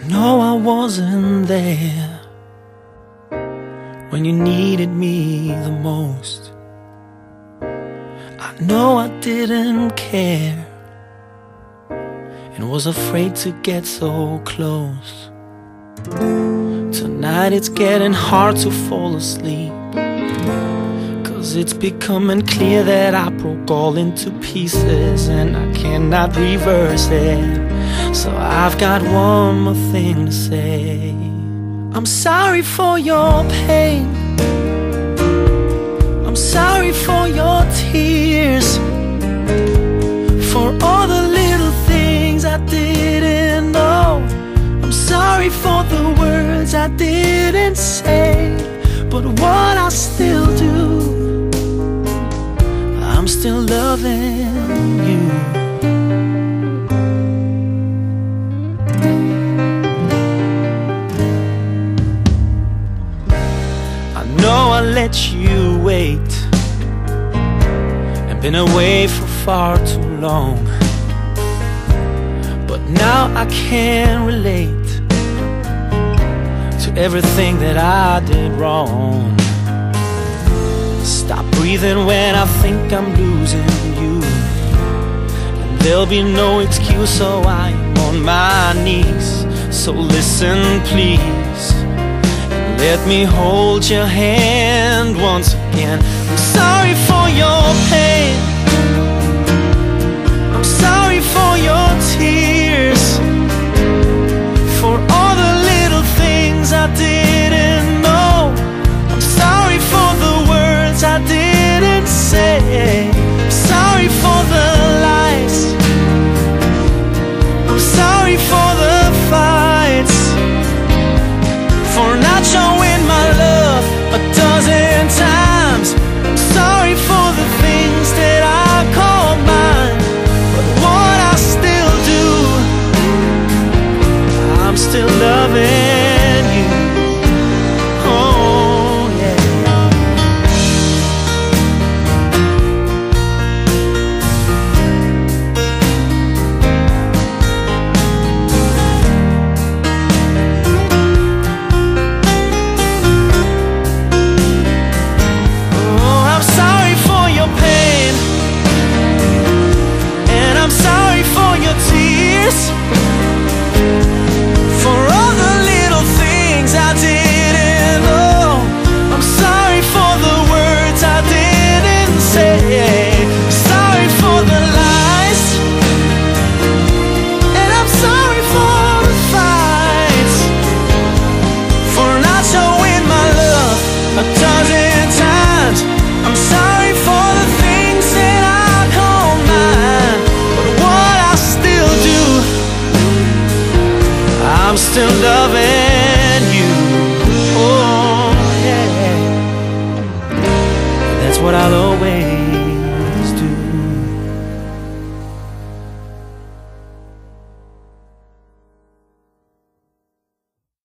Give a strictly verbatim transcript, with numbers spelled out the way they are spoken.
know I wasn't there when you needed me the most. I know I didn't care and was afraid to get so close. Tonight it's getting hard to fall asleep, 'cause it's becoming clear that I broke all into pieces and I cannot reverse it. So I've got one more thing to say. I'm sorry for your pain, I'm sorry for your tears, for all the little things I didn't know. I'm sorry for the words I didn't say, but what I still do, I'm still loving you. I know I let you wait and been away for far too long, but now I can relate to everything that I did wrong. Stop breathing when I think I'm losing you, and there'll be no excuse, so I'm on my knees. So listen please, and let me hold your hand once again. I'm sorry for your pain, I'm sorry for your tears, for all the little things I didn't know. I'm sorry for the words I didn't say, I'm sorry for the lies, I'm sorry for the fights, for not showing my love a dozen times. I'm sorry for the things that I call mine, but what I still do, I'm still loving you. Oh yeah. Oh, I'm sorry for your pain, and I'm sorry for your tears, for all the little things I didn't know. I'm sorry for the words I didn't say, sorry for the lies, and I'm sorry for the fights, for not showing my love a dozen times. I'm sorry for the things that I call mine, but what I still do, I'm still loving you. Oh yeah, that's what I'll always